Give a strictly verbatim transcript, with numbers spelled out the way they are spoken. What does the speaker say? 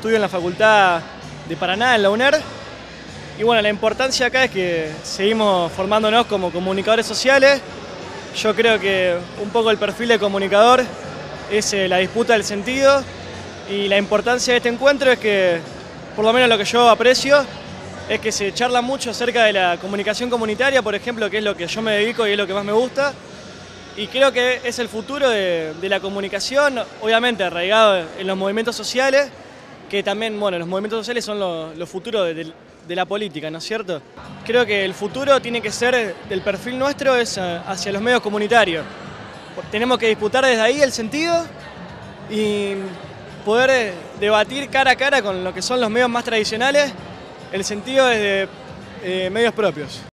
estudio en la Facultad de Paraná, en la U N E R. Y bueno, la importancia acá es que seguimos formándonos como comunicadores sociales. Yo creo que un poco el perfil de comunicador es eh, la disputa del sentido, y la importancia de este encuentro es que, por lo menos lo que yo aprecio, es que se charla mucho acerca de la comunicación comunitaria, por ejemplo, que es lo que yo me dedico y es lo que más me gusta. Y creo que es el futuro de, de la comunicación, obviamente arraigado en los movimientos sociales, que también, bueno, los movimientos sociales son los lo futuros de, de, de la política, ¿no es cierto? Creo que el futuro tiene que ser, del perfil nuestro, es hacia los medios comunitarios. Tenemos que disputar desde ahí el sentido y poder debatir cara a cara con lo que son los medios más tradicionales, el sentido desde eh, medios propios.